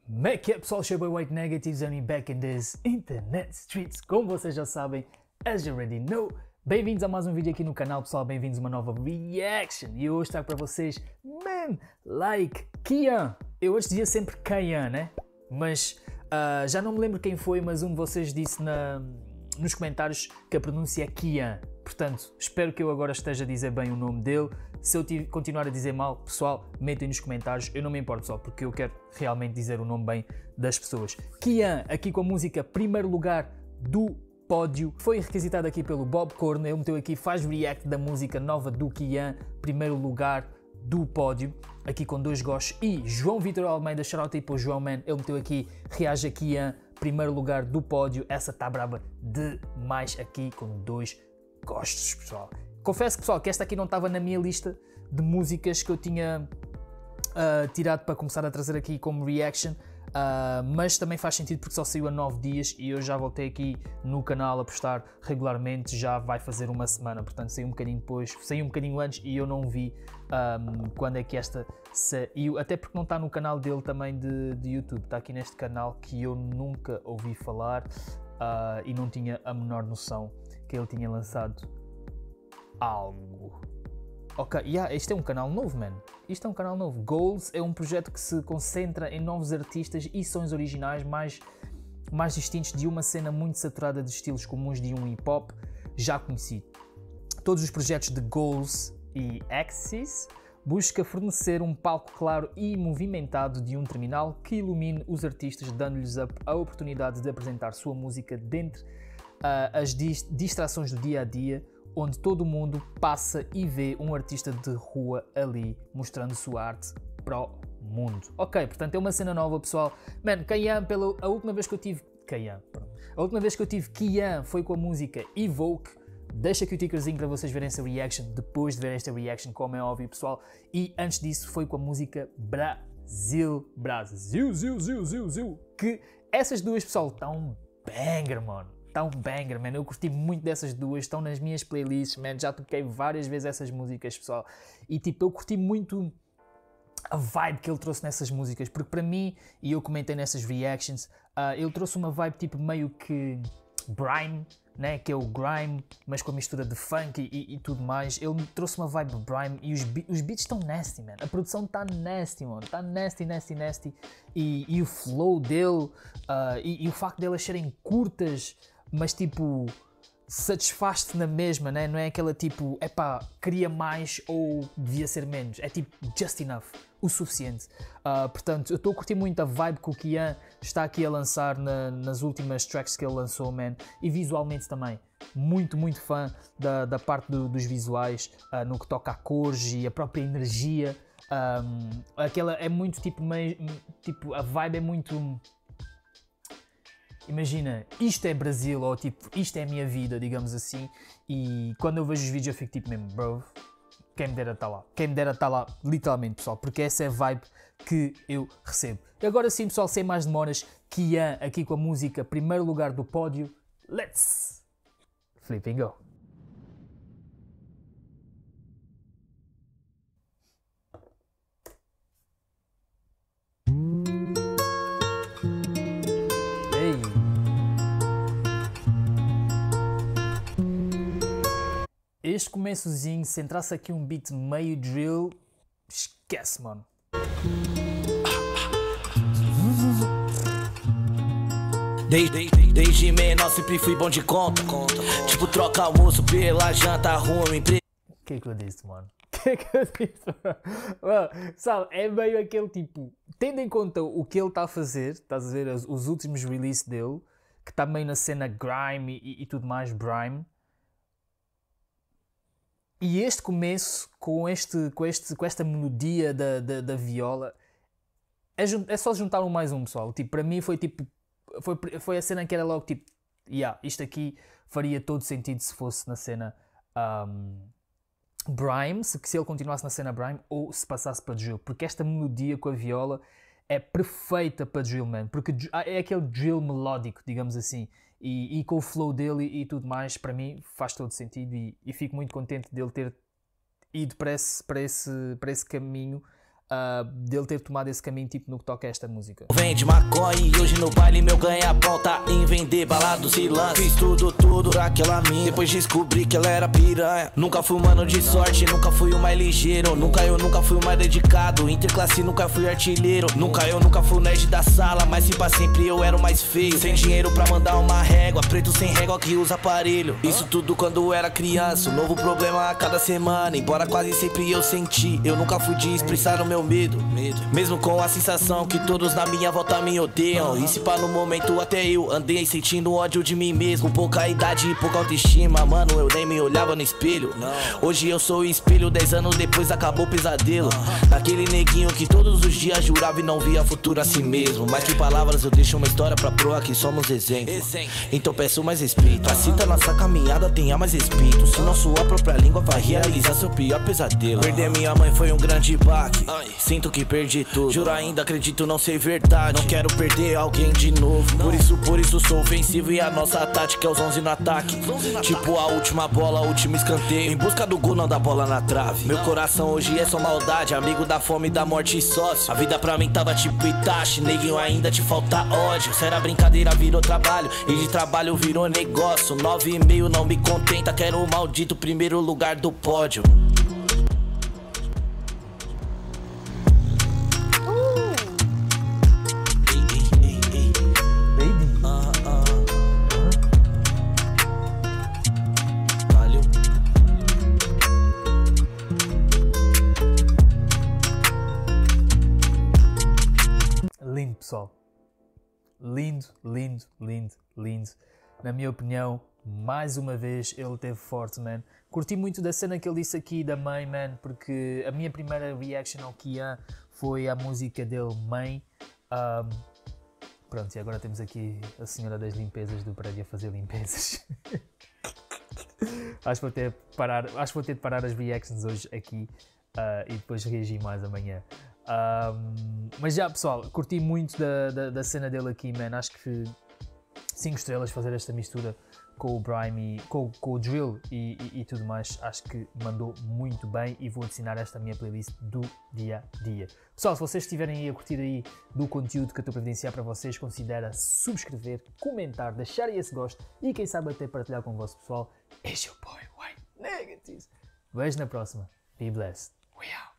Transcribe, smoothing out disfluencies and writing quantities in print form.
Make up, pessoal, show by White Negatives and me back in this internet streets. Como vocês já sabem, as you already know, bem-vindos a mais um vídeo aqui no canal, pessoal, bem-vindos a uma nova reaction. E hoje trago para vocês, man, like, Kian. Eu hoje dizia sempre Kian, né? Mas já não me lembro quem foi, mas um de vocês disse nos comentários que a pronúncia é Kian. Portanto, espero que eu agora esteja a dizer bem o nome dele. Se eu continuar a dizer mal, pessoal, metem nos comentários. Eu não me importo, só porque eu quero realmente dizer o nome bem das pessoas. Kian, aqui com a música Primeiro Lugar do Pódio. Foi requisitado aqui pelo Bob Corno. Ele meteu aqui, faz react da música nova do Kian, Primeiro Lugar do Pódio. Aqui com dois gostos. E João Vitor Almeida, shout-out aí para o João, man. Ele meteu aqui, reage a Kian, Primeiro Lugar do Pódio. Essa está braba demais aqui com dois gostos, pessoal. Confesso, pessoal, que esta aqui não estava na minha lista de músicas que eu tinha tirado para começar a trazer aqui como reaction, mas também faz sentido porque só saiu há 9 dias e eu já voltei aqui no canal a postar regularmente, já vai fazer uma semana, portanto saiu um bocadinho depois, saiu um bocadinho antes e eu não vi quando é que esta saiu, até porque não está no canal dele também de YouTube, está aqui neste canal que eu nunca ouvi falar e não tinha a menor noção que ele tinha lançado algo. Ok, este é um canal novo, man. Isto é um canal novo. Goals é um projeto que se concentra em novos artistas e sons originais mais distintos de uma cena muito saturada de estilos comuns de um hip-hop já conhecido. Todos os projetos de Goals e Axis busca fornecer um palco claro e movimentado de um terminal que ilumine os artistas, dando-lhes a oportunidade de apresentar sua música dentre as distrações do dia-a-dia, onde todo mundo passa e vê um artista de rua ali mostrando sua arte para o mundo. Ok, portanto é uma cena nova, pessoal. Man, Kian, a última vez que eu tive Kian foi com a música Evoke. Deixa aqui o tickerzinho para vocês verem essa reaction, depois de verem esta reaction, como é óbvio, pessoal. E antes disso foi com a música Brasil, que essas duas, pessoal, estão banger, mano. Está um banger, man. Eu curti muito dessas duas, estão nas minhas playlists, man. Já toquei várias vezes essas músicas, pessoal. E tipo, eu curti muito a vibe que ele trouxe nessas músicas, porque para mim, e eu comentei nessas reactions, ele trouxe uma vibe tipo meio que grime, né? Que é o grime, mas com a mistura de funk e tudo mais. Ele me trouxe uma vibe grime e os beats estão nasty, man. A produção está nasty, mano. Está nasty. E o flow dele e o facto delas serem curtas, mas tipo, satisfaz-te na mesma, né? Não é aquela tipo, epá, queria mais ou devia ser menos. É tipo, just enough, o suficiente. Portanto, eu estou a curtir muito a vibe que o Kian está aqui a lançar nas últimas tracks que ele lançou, man. E visualmente também. Muito fã da parte dos visuais, no que toca a cores e a própria energia. Aquela é muito tipo, tipo, a vibe é muito... Imagina, isto é Brasil, ou tipo, isto é a minha vida, digamos assim, e quando eu vejo os vídeos eu fico tipo mesmo, bro, quem me dera estar lá. Quem me dera estar lá, literalmente, pessoal, porque essa é a vibe que eu recebo. E agora sim, pessoal, sem mais demoras, Kian aqui com a música Primeiro Lugar do Pódio, let's flip and go. Este começozinho, se entrasse aqui um beat meio drill, esquece, mano. Desde menor sempre fui bom de conta. Tipo, troca almoço pela janta, arruma emprego. O que é que eu disse, mano? O que é que eu disse, mano? Sabe, é meio aquele tipo, tendo em conta o que ele está a fazer, estás a ver os últimos releases dele, que está meio na cena grime e tudo mais, grime. E este começo, com esta melodia da viola, é só juntar um mais um, pessoal. Tipo, para mim foi tipo, foi a cena que era logo tipo, isto aqui faria todo sentido se fosse na cena Brime, se ele continuasse na cena Brime, ou se passasse para drill, porque esta melodia com a viola é perfeita para drill, man, porque é aquele drill melódico, digamos assim, e com o flow dele e tudo mais, para mim faz todo sentido e fico muito contente dele ter ido para esse caminho dele ter tomado esse caminho tipo no que toca a esta música. Vende maconha e hoje no baile meu ganha-pão tá em vender balado se lança. Fiz tudo pra aquela mina, depois descobri que ela era piranha. Nunca fui humano de sorte, nunca fui o mais ligeiro. Nunca fui o mais dedicado, interclasse nunca fui artilheiro. Nunca fui o nerd da sala, mas se pra sempre eu era o mais feio. Sem dinheiro pra mandar uma régua, preto sem régua que usa aparelho. Isso tudo quando eu era criança, um novo problema a cada semana. Embora quase sempre eu senti, eu nunca fui de expressar o meu medo, mesmo com a sensação que todos na minha volta me odeiam. E se pá no momento até eu andei sentindo ódio de mim mesmo. Com pouca idade e pouca autoestima, mano, eu nem me olhava no espelho. Hoje eu sou o espelho, 10 anos depois acabou o pesadelo. Daquele neguinho que todos os dias jurava e não via futuro a si mesmo. Mas que palavras eu deixo uma história pra provar que somos exemplo. Então peço mais respeito, aceita nossa caminhada, tenha mais respeito. Se não sua própria língua vai realizar seu pior pesadelo. Perder minha mãe foi um grande baque, sinto que perdi tudo. Juro ainda acredito não ser verdade, não quero perder alguém de novo. Por isso sou ofensivo e a nossa tática é os 11 no ataque. Tipo a última bola, o último escanteio, em busca do gol, não da bola na trave. Meu coração hoje é só maldade, amigo da fome, da morte e sócio. A vida pra mim tava tipo Itachi, neguinho ainda te falta ódio. Se era brincadeira virou trabalho, e de trabalho virou negócio. 9,5 não me contenta, quero o maldito primeiro lugar do pódio. Lindo, pessoal. Lindo. Na minha opinião, mais uma vez ele teve forte, man. Curti muito da cena que ele disse aqui da mãe, man, porque a minha primeira reaction ao Kian foi a música dele, Mãe. Pronto, e agora temos aqui a senhora das limpezas do prédio a fazer limpezas. Acho que vou ter de parar as reactions hoje aqui e depois reagir mais amanhã. Mas já, pessoal, curti muito da cena dele aqui, man. Acho que 5 estrelas fazer esta mistura com o Brime, com o Drill e tudo mais. Acho que mandou muito bem e vou adicionar esta minha playlist do dia a dia. Pessoal, se vocês estiverem aí a curtir aí do conteúdo que eu estou a providenciar para vocês, considera subscrever, comentar, deixar esse gosto e quem sabe até partilhar com o vosso pessoal. It's your boy White Negatives. Vejo na próxima. Be blessed. We out.